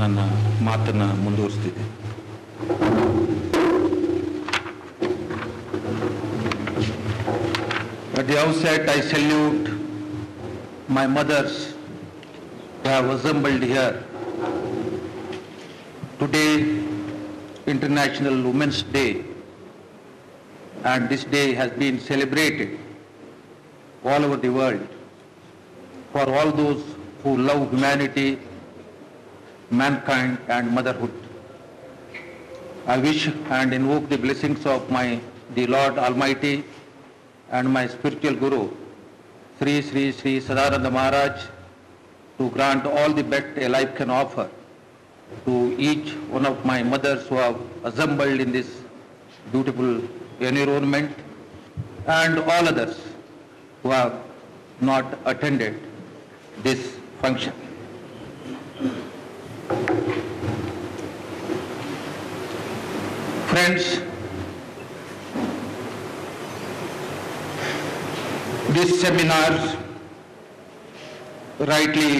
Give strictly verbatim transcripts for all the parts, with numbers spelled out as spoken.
ನನ್ನ ಮಾತನ್ನು ಮುಂದುವರಿಸ್ತಿದ್ದೆ. At the outset, I salute my mothers who have assembled here. Today, International Women's Day, and this day has been celebrated all over the world for all those who love humanity, mankind and motherhood. I wish and invoke the blessings of my the Lord Almighty and my spiritual guru, Sri Sri Sri Sadananda Maharaj, to grant all the best a life can offer to each one of my mothers who have assembled in this beautiful environment, and all others who have not attended this function. Friends, this seminar, rightly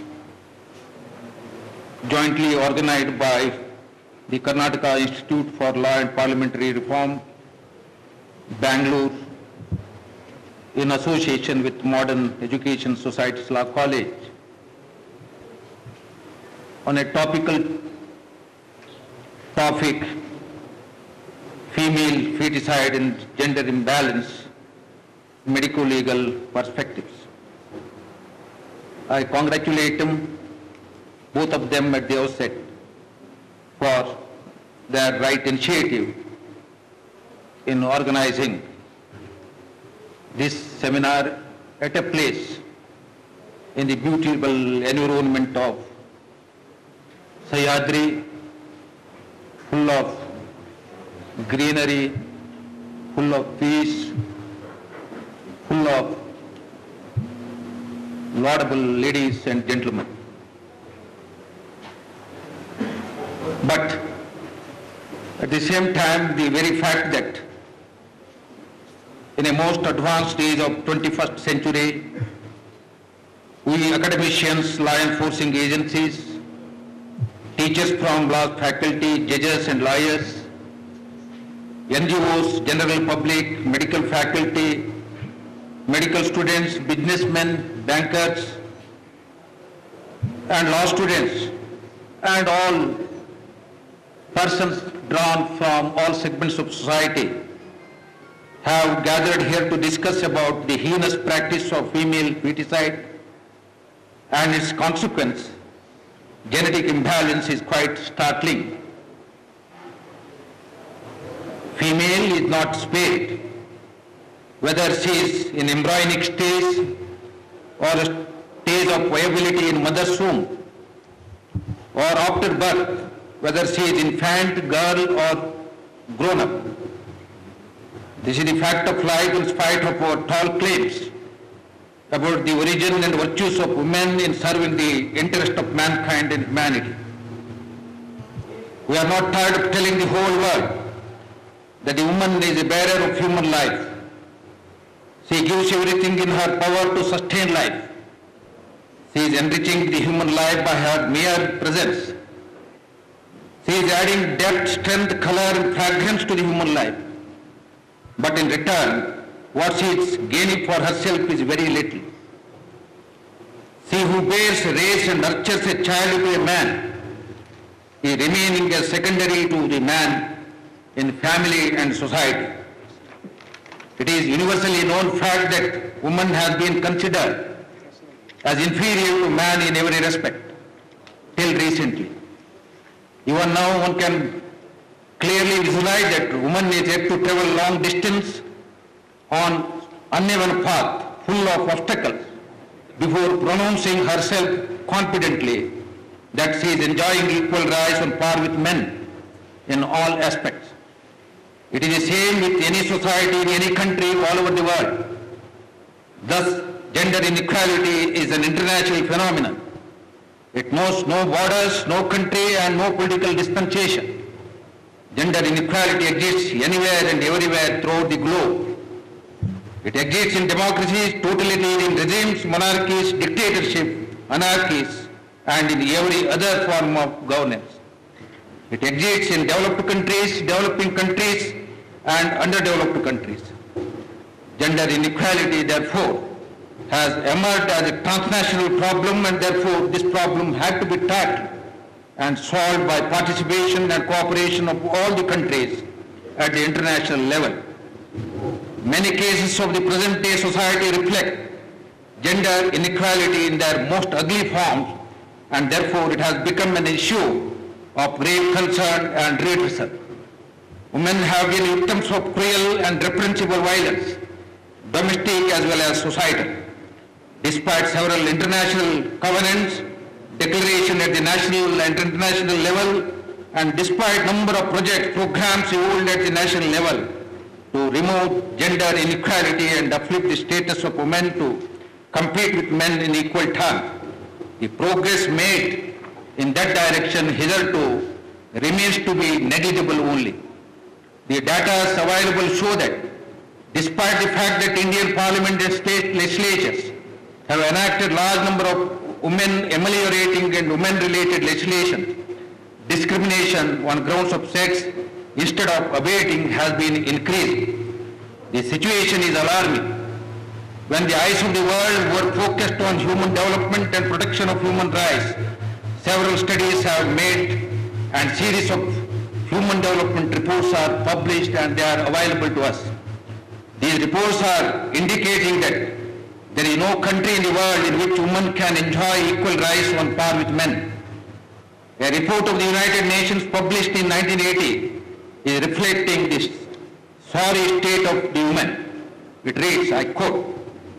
jointly organized by the Karnataka Institute for Law and Parliamentary Reform, Bangalore, in association with Modern Education Society's Law College, on a topical topic, female feticide and gender imbalance, medico-legal perspectives. I congratulate them, both of them at the outset, for their right initiative in organizing this seminar at a place in the beautiful environment of Sahyadri, full of greenery, full of peace, full of laudable ladies and gentlemen. But at the same time, the very fact that in a most advanced age of twenty-first century, we academicians, law enforcing agencies, teachers from law faculty, judges and lawyers, N G Os, general public, medical faculty, medical students, businessmen, bankers, and law students, and all persons drawn from all segments of society have gathered here to discuss about the heinous practice of female feticide and its consequence. Genetic imbalance is quite startling. Female is not spared, whether she is in embryonic stage or a stage of viability in mother's womb, or after birth, whether she is infant, girl or grown up. This is the fact of life in spite of our tall claims about the origin and virtues of women in serving the interest of mankind and humanity. We are not tired of telling the whole world that the woman is a bearer of human life. She gives everything in her power to sustain life. She is enriching the human life by her mere presence. She is adding depth, strength, color and fragrance to the human life. But in return, what she is gaining for herself is very little. She who bears, raises and nurtures a child to a man is remaining as secondary to the man in family and society. It is universally known fact that woman has been considered as inferior to man in every respect, till recently. Even now one can clearly visualize that woman is yet to travel long distance on uneven path full of obstacles before pronouncing herself confidently that she is enjoying equal rights on par with men in all aspects. It is the same with any society in any country all over the world. Thus, gender inequality is an international phenomenon. It knows no borders, no country and no political dispensation. Gender inequality exists anywhere and everywhere throughout the globe. It exists in democracies, totalitarian regimes, monarchies, dictatorship, anarchies, and in every other form of governance. It exists in developed countries, developing countries, and underdeveloped countries. Gender inequality, therefore, has emerged as a transnational problem, and therefore this problem had to be tackled and solved by participation and cooperation of all the countries at the international level. Many cases of the present day society reflect gender inequality in their most ugly forms, and therefore it has become an issue of grave concern and redressal. Women have been victims of cruel and reprehensible violence, domestic as well as societal. Despite several international covenants, declaration at the national and international level, and despite number of projects, programs evolved at the national level to remove gender inequality and uplift the status of women to compete with men in equal terms, the progress made in that direction hitherto remains to be negligible only. The data available show that despite the fact that Indian Parliament and state legislatures have enacted large number of women ameliorating and women-related legislation, discrimination on grounds of sex instead of abating has been increased. The situation is alarming. When the eyes of the world were focused on human development and protection of human rights, several studies have made and series of human development reports are published and they are available to us. These reports are indicating that there is no country in the world in which women can enjoy equal rights on par with men. A report of the United Nations published in nineteen eighty is reflecting this sorry state of the women. It reads, I quote,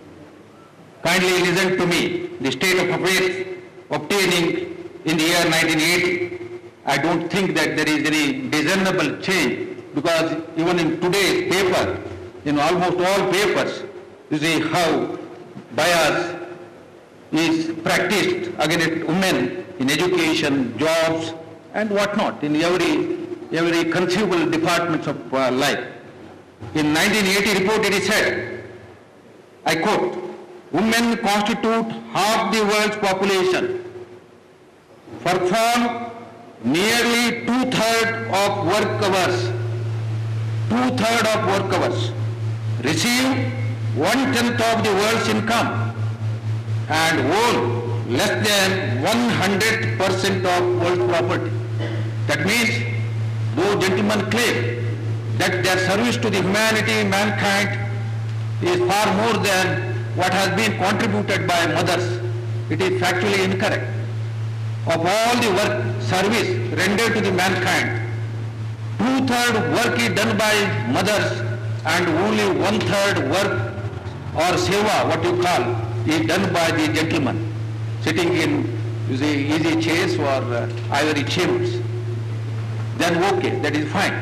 "Kindly listen to me, the state of affairs obtaining in the year nineteen eighty. I don't think that there is any discernible change, because even in today's paper, in almost all papers, you see how bias is practiced against women in education, jobs, and whatnot, in every, every conceivable departments of uh, life. In nineteen eighty report it is said, I quote, "Women constitute half the world's population, perform nearly two-thirds of work hours, two-thirds of work hours, receive one-tenth of the world's income, and own less than one hundred percent of world property." That means, those gentlemen claim that their service to the humanity, mankind, is far more than what has been contributed by mothers. It is factually incorrect. Of all the work, service rendered to the mankind, two-thirds work is done by mothers and only one-third work or seva, what you call, is done by the gentlemen sitting in, you see, easy chairs or uh, ivory chambers. Then okay, that is fine.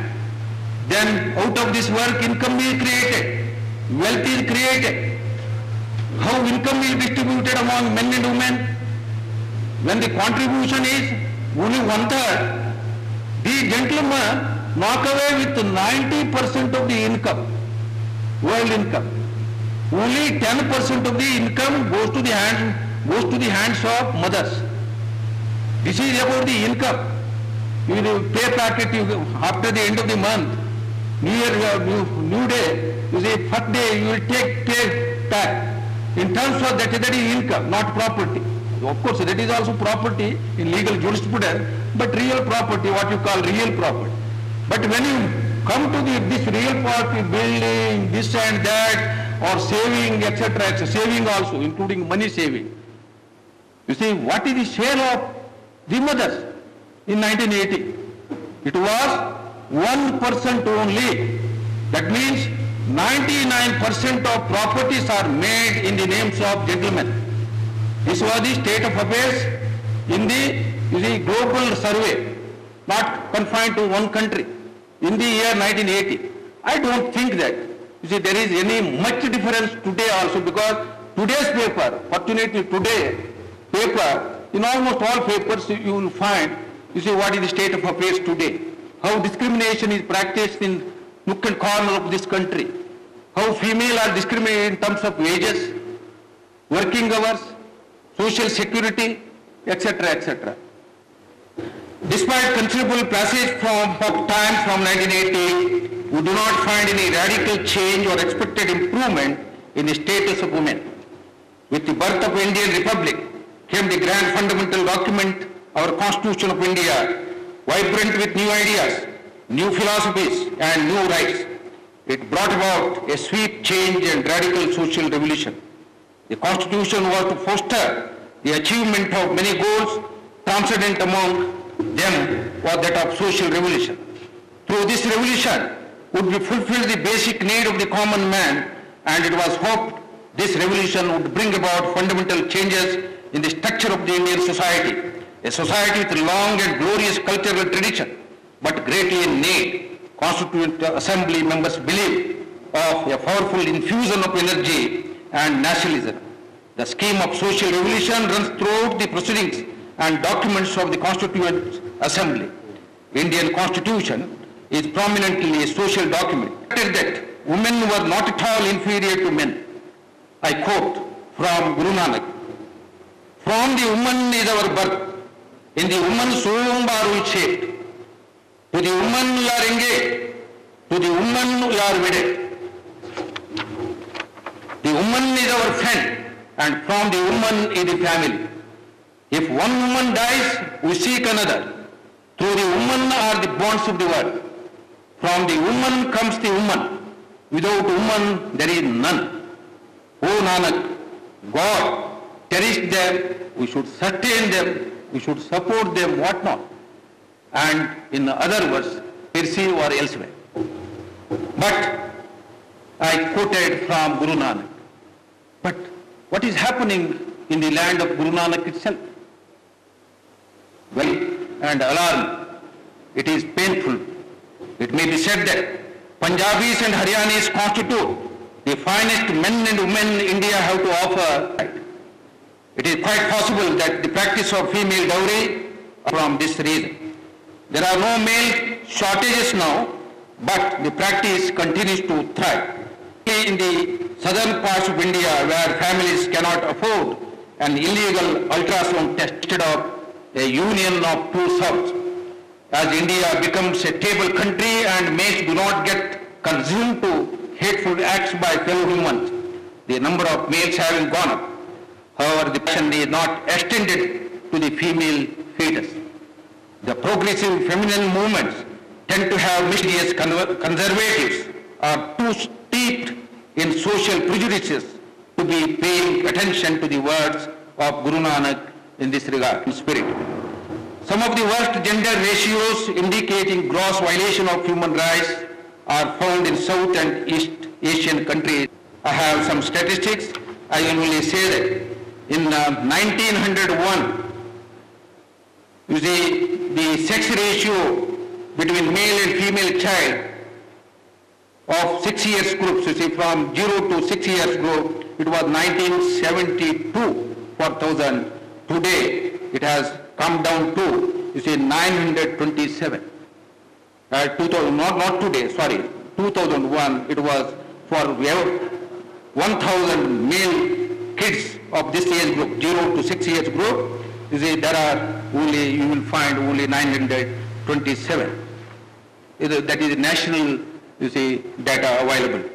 Then out of this work, income is created, wealth is created. How income is distributed among men and women? When the contribution is only one-third, the gentlemen knock away with ninety percent of the income, world income. Only ten percent of the income goes to the hand, goes to the hands of mothers. This is about the income. You will pay packet you, after the end of the month. New Year, uh, new, new day, you say first day you will take pay back. In terms of that, that is income, not property. Of course, that is also property in legal jurisprudence, but real property, what you call real property. But when you come to the, this real property, building, this and that, or saving, et cetera, et cetera, saving also, including money saving. You see, what is the share of the mothers in nineteen eighty? It was one percent only. That means ninety-nine percent of properties are made in the names of gentlemen. This was the state of affairs in the, you see, global survey, not confined to one country, in the year nineteen eighty. I don't think that, you see, there is any much difference today also, because today's paper, fortunately today, paper, in almost all papers you will find, you see, what is the state of affairs today, how discrimination is practiced in nook and corner of this country, how female are discriminated in terms of wages, working hours, social security, et cetera, et cetera. Despite considerable passage from of time from nineteen eighty, we do not find any radical change or expected improvement in the status of women. With the birth of Indian Republic came the grand fundamental document, our Constitution of India, vibrant with new ideas, new philosophies and new rights. It brought about a sweep change and radical social revolution. The Constitution was to foster the achievement of many goals. Transcendent among them was that of social revolution. Through this revolution would be fulfilled the basic need of the common man, and it was hoped this revolution would bring about fundamental changes in the structure of the Indian society, a society with long and glorious cultural tradition, but greatly in need. Constituent Assembly members believe of a powerful infusion of energy and nationalism. The scheme of social revolution runs throughout the proceedings and documents of the Constituent Assembly. Indian Constitution is prominently a social document. That women were not at all inferior to men. I quote from Guru Nanak, "From the woman is our birth, in the woman's womb are we shaped. To the woman we are engaged, to the woman we are wedded. The woman is our friend, and from the woman is the family. If one woman dies, we seek another. Through the woman are the bonds of the world. From the woman comes the woman. Without woman there is none. O Nanak, God cherished them, we should sustain them, we should support them, what not. And in other words, Percy or elsewhere. But I quoted from Guru Nanak. But what is happening in the land of Guru Nanak itself? Well, and alarm. It is painful. It may be said that Punjabis and Haryanis constitute the finest men and women India have to offer. It is quite possible that the practice of female dowry from this reason. There are no male shortages now, but the practice continues to thrive. In the southern parts of India, where families cannot afford an illegal ultrasound test instead of a union of two souths, as India becomes a stable country and males do not get consumed to hateful acts by fellow humans, the number of males having gone up. However, the passion is not extended to the female fetus. The progressive feminine movements tend to have mysterious conservatives are too steeped in social prejudices to be paying attention to the words of Guru Nanak in this regard, in spirit. Some of the worst gender ratios indicating gross violation of human rights are found in South and East Asian countries. I have some statistics. I will only say that in uh, nineteen oh one, you see, the sex ratio between male and female child of six years groups, you see, from zero to six years group, it was nineteen seventy-two per thousand. Today, it has come down to, you see, nine hundred twenty-seven. Uh, two thousand, not, not today, sorry, two thousand one, it was for one thousand male kids of this age group, zero to six years group, you see, there are only, you will find only nine hundred twenty-seven. That is national, you see, data available.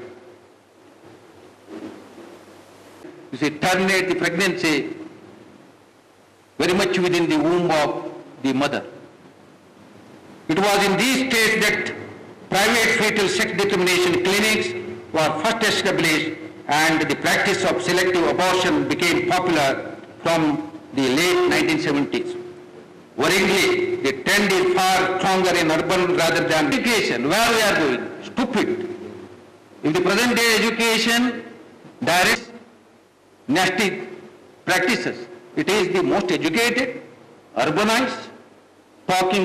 You see, terminate the pregnancy very much within the womb of the mother. It was in these states that private fetal sex determination clinics were first established, and the practice of selective abortion became popular from the late nineteen seventies. Worryingly, the trend is far stronger in urban rather than education. Where we are going? Stupid. If the present day education directs nasty practices, it is the most educated, urbanized, talking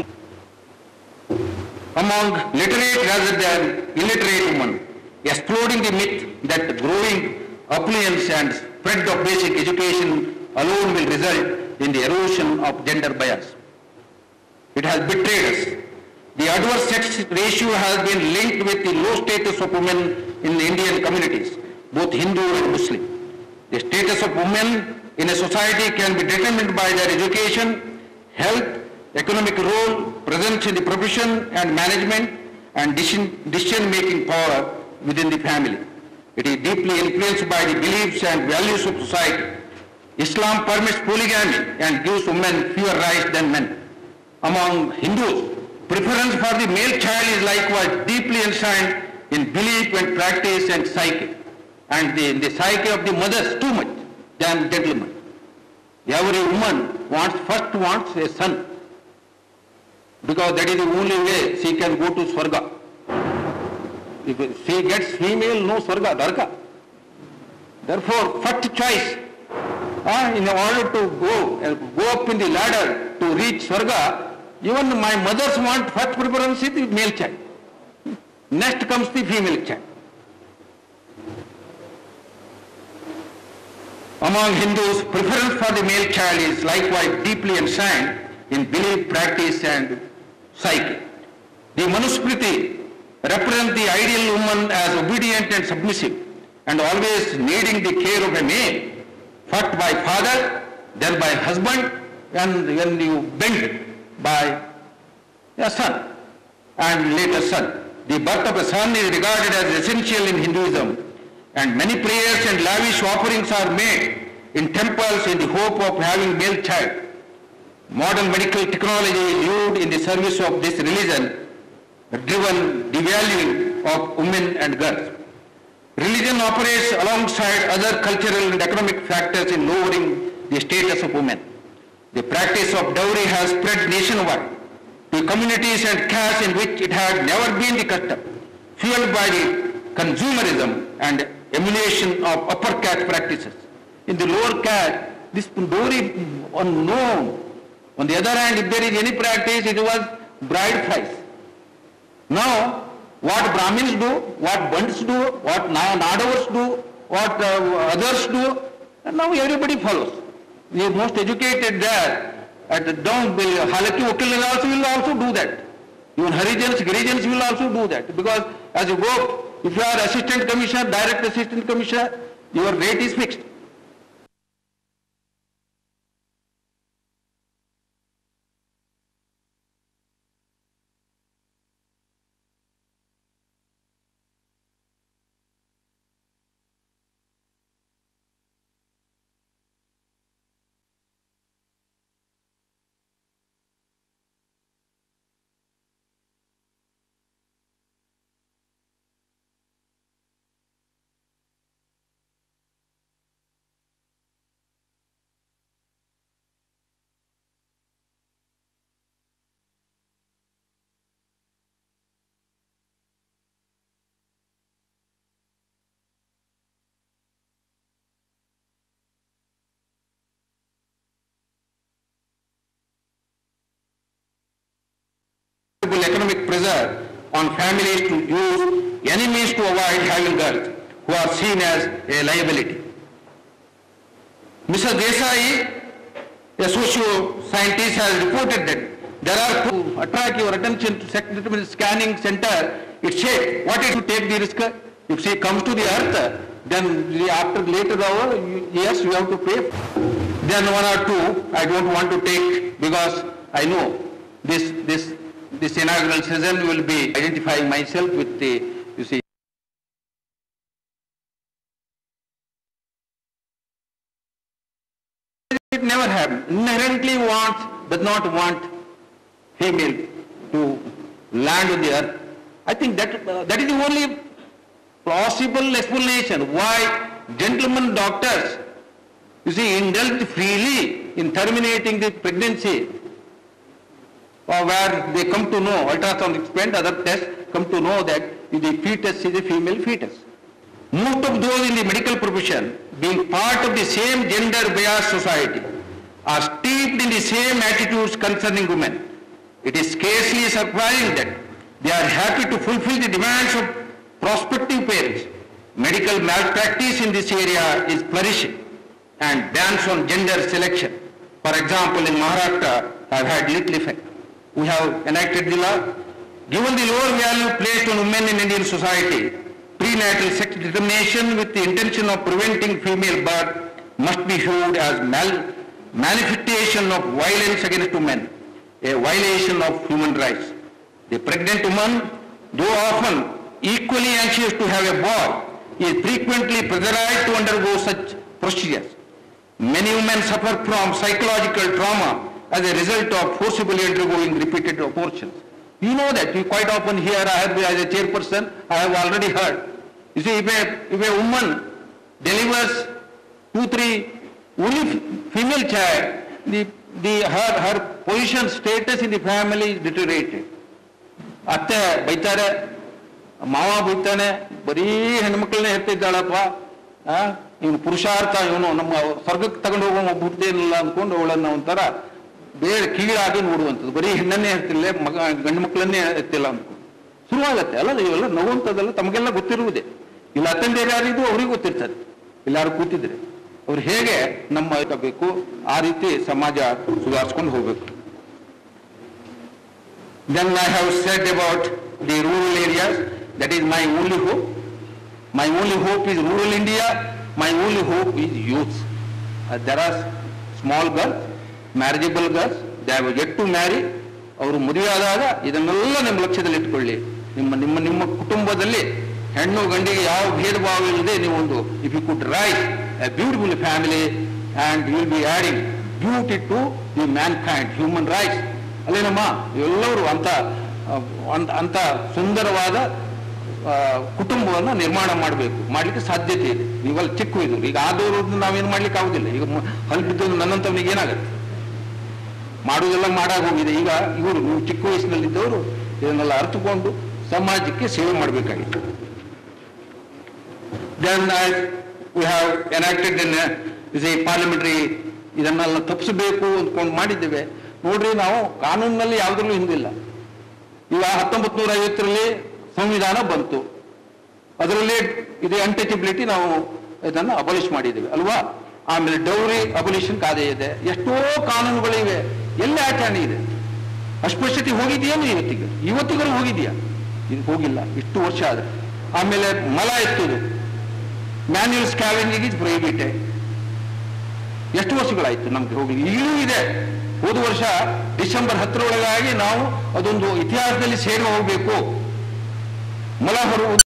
among literate rather than illiterate women, exploding the myth that the growing affluence and spread of basic education alone will result in the erosion of gender bias. It has betrayed us. The adverse sex ratio has been linked with the low status of women in the Indian communities, both Hindu and Muslim. The status of women in a society can be determined by their education, health, economic role, presence in the profession and management, and decision-making power within the family. It is deeply influenced by the beliefs and values of society. Islam permits polygamy and gives women fewer rights than men. Among Hindus, preference for the male child is likewise deeply enshrined in belief and practice and psyche, and the, in the psyche of the mothers too much than gentlemen. Every woman wants, first wants a son, because that is the only way she can go to Swarga. If she gets female, no Swarga, Dharka. Therefore, first choice, uh, in order to go, uh, go up in the ladder to reach Swarga, even my mothers want first preference is the male child. Next comes the female child. Among Hindus, preference for the male child is likewise deeply enshrined in belief, practice and psyche. The Manusmriti represents the ideal woman as obedient and submissive and always needing the care of a male, first by father, then by husband, and when you bend by a son and later son. The birth of a son is regarded as essential in Hinduism, and many prayers and lavish offerings are made in temples in the hope of having male child. Modern medical technology is used in the service of this religion, driven devaluing of women and girls. Religion operates alongside other cultural and economic factors in lowering the status of women. The practice of dowry has spread nationwide to communities and castes in which it had never been the custom, fueled by the consumerism and emulation of upper caste practices. In the lower caste, this dowry unknown. On the other hand, if there is any practice, it was bride price. Now, what Brahmins do, what Bandits do, what Nadavas do, what uh, others do, and now everybody follows. The most educated there, at the down, Halaki Vakil also will also do that. Even Harijans, Girijans will also do that. Because as you go, if you are assistant commissioner, direct assistant commissioner, your rate is fixed. Economic pressure on families to use any means to avoid having girls who are seen as a liability. Mister Desai, a socio-scientist, has reported that there are to attract your attention to sex determinant scanning center. It said, what is to take the risk? If she comes to the earth, then after later hour, yes, you have to pay. Then one or two, I don't want to take because I know this, this, this inaugural session will be identifying myself with the, you see, it never happened. Inherently wants, does not want female to land on the earth. I think that, uh, that is the only plausible explanation why gentlemen doctors, you see, indulge freely in terminating the pregnancy, or where they come to know, ultrasound explained, other tests come to know that the fetus is a female fetus. Most of those in the medical profession, being part of the same gender-biased society, are steeped in the same attitudes concerning women. It is scarcely surprising that they are happy to fulfill the demands of prospective parents. Medical malpractice in this area is flourishing, and bans on gender selection, for example in Maharashtra, have had little effect. We have enacted the law. Given the lower value placed on women in Indian society, prenatal sex determination with the intention of preventing female birth must be viewed as mal manifestation of violence against women, a violation of human rights. The pregnant woman, though often equally anxious to have a boy, is frequently pressurized to undergo such procedures. Many women suffer from psychological trauma as a result of forcibly undergoing repeated abortions. You know that, you quite often hear, I have, as a chairperson, I have already heard. You see, if a, if a woman delivers two, three, only female child, the, the, her, her position, status in the family is deteriorated. ಅತ್ತೆ ಬೈತಾರೆ, ಮಾವ ಬೈತಾನೆ, ಬರೀ ಹೆಣ್ಮಕ್ಳನ್ನೇ ಹೆತ್ತಿದ್ದಾಳಪ್ಪ, ಇವನು ಪುರುಷಾರ್ಥ, ಇವನು ನಮ್ಮ ಸ್ವರ್ಗಕ್ಕೆ ತಗೊಂಡು ಹೋಗೋ ಬುದ್ಧೇನಿಲ್ಲ ಅಂದ್ಕೊಂಡು ಅವಳನ್ನ ಒಂಥರ ಬೇರೆ ಕೀಳಾಗಿ ನೋಡುವಂಥದ್ದು, ಬರೀ ಹೆಣ್ಣನ್ನೇ ಎತ್ತಿಲ್ಲ, ಮಗ ಗಂಡು ಮಕ್ಕಳನ್ನೇ ಎತ್ತಿಲ್ಲ ಅಂದ್ಕೊಂಡು ಶುರುವಾಗತ್ತೆ. ಅಲ್ಲ, ಇವೆಲ್ಲ ನೋವುವಂಥದ್ದೆಲ್ಲ ತಮಗೆಲ್ಲ ಗೊತ್ತಿರುವುದೇ. ಇಲ್ಲ ಅತ್ತಂದೇರು ಯಾರಿದ್ದು ಅವ್ರಿಗೆ ಗೊತ್ತಿರ್ತದೆ, ಎಲ್ಲಾರು ಕೂತಿದ್ರೆ ಅವ್ರು ಹೇಗೆ ನಮ್ಮ ಬೇಕು ಆ ರೀತಿ ಸಮಾಜ ಸುಧಾರಿಸ್ಕೊಂಡು ಹೋಗ್ಬೇಕು. Then I have said about the rural areas. That is my only hope. My only hope is rural India. My only hope is youth. Uh, there are small girls, marriageable girls. They have yet to marry. ಅವರು ಮದುವೆ ಆದಾಗ ಇದನ್ನೆಲ್ಲ ನಿಮ್ಮ ಲಕ್ಷ್ಯದಲ್ಲಿ ಇಟ್ಕೊಳ್ಳಿ. ನಿಮ್ಮ ನಿಮ್ಮ ನಿಮ್ಮ ಕುಟುಂಬದಲ್ಲಿ ಹೆಣ್ಣು ಗಂಡಿಗೆ ಯಾವ ಭೇದ ಭಾವ ಇಲ್ಲದೆ ನೀವೊಂದು, if you could raise a beautiful family and you will be adding beauty to the mankind, human rights. ಅಲ್ಲೇನಮ್ಮ, ಎಲ್ಲರೂ ಅಂತ ಅಂತ ಸುಂದರವಾದ ಕುಟುಂಬವನ್ನು ನಿರ್ಮಾಣ ಮಾಡಬೇಕು, ಮಾಡಲಿಕ್ಕೆ ಸಾಧ್ಯತೆ ಇದೆ. ಇವೆಲ್ಲ ಚಿಕ್ಕ ಇದು, ಈಗ ಆದವರು ನಾವೇನು ಮಾಡ್ಲಿಕ್ಕೆ ಆಗುದಿಲ್ಲ. ಈಗ ಹಲ್ ಬಿದ್ದು ನನ್ನಂತವನಿಗೆ ಏನಾಗುತ್ತೆ, ಮಾಡುವುದೆಲ್ಲ ಮಾಡಾಗ ಹೋಗಿದೆ. ಈಗ ಇವರು ನೀವು ಚಿಕ್ಕ ವಯಸ್ಸಿನಲ್ಲಿದ್ದವರು ಇದನ್ನೆಲ್ಲ ಅರ್ಥಕೊಂಡು ಸಮಾಜಕ್ಕೆ ಸೇವೆ ಮಾಡಬೇಕಾಗಿತ್ತು. Then I, we have enacted in a parliamentary, ಇದನ್ನೆಲ್ಲ ತಪ್ಪಿಸಬೇಕು ಅಂದ್ಕೊಂಡು ಮಾಡಿದ್ದೇವೆ. ನೋಡ್ರಿ, ನಾವು ಕಾನೂನಿನಲ್ಲಿ ಯಾವುದ್ರಲ್ಲೂ ಹಿಂದಿಲ್ಲ. ಈಗ ಹತ್ತೊಂಬತ್ತು ನೂರ ಐವತ್ತರಲ್ಲಿ ಸಂವಿಧಾನ ಬಂತು, ಅದರಲ್ಲಿ ಇದು ಅನ್ಟಚಬಿಲಿಟಿ ನಾವು ಇದನ್ನು ಅಬಲಿಷ್ ಮಾಡಿದ್ದೇವೆ ಅಲ್ವಾ. ಆಮೇಲೆ ಡೌರಿ ಅಬಲಿಷನ್ ಕಾಯ್ದೆ ಇದೆ, ಎಷ್ಟೋ ಕಾನೂನುಗಳಿವೆ. ಎಲ್ಲ ಆಚರಣೆ ಇದೆ. ಅಸ್ಪೃಶ್ಯತೆ ಹೋಗಿದೆಯೇನು ಇವತ್ತಿಗೆ? ಇವತ್ತಿಗೂ ಹೋಗಿದೆಯಾ? ಇದು ಹೋಗಿಲ್ಲ, ಇಷ್ಟು ವರ್ಷ ಆದ್ರೆ. ಆಮೇಲೆ ಮಲ ಎತ್ತುದು, ಮ್ಯಾನ್ಯುಯಲ್ ಸ್ಕ್ಯಾವೆಂಜಿಂಗ್ ಇಸ್ ಪ್ರೊಹಿಬಿಟೆಡ್. ಎಷ್ಟು ವರ್ಷಗಳಾಯ್ತು ನಮ್ಗೆ ಹೋಗಿ, ಈಗಲೂ ಇದೆ. ಹೋದ ವರ್ಷ ಡಿಸೆಂಬರ್ ಹತ್ತರೊಳಗಾಗಿ ನಾವು ಅದೊಂದು ಇತಿಹಾಸದಲ್ಲಿ ಸೇರಿ ಹೋಗಬೇಕು. ಮಲ ಹೊರುವುದು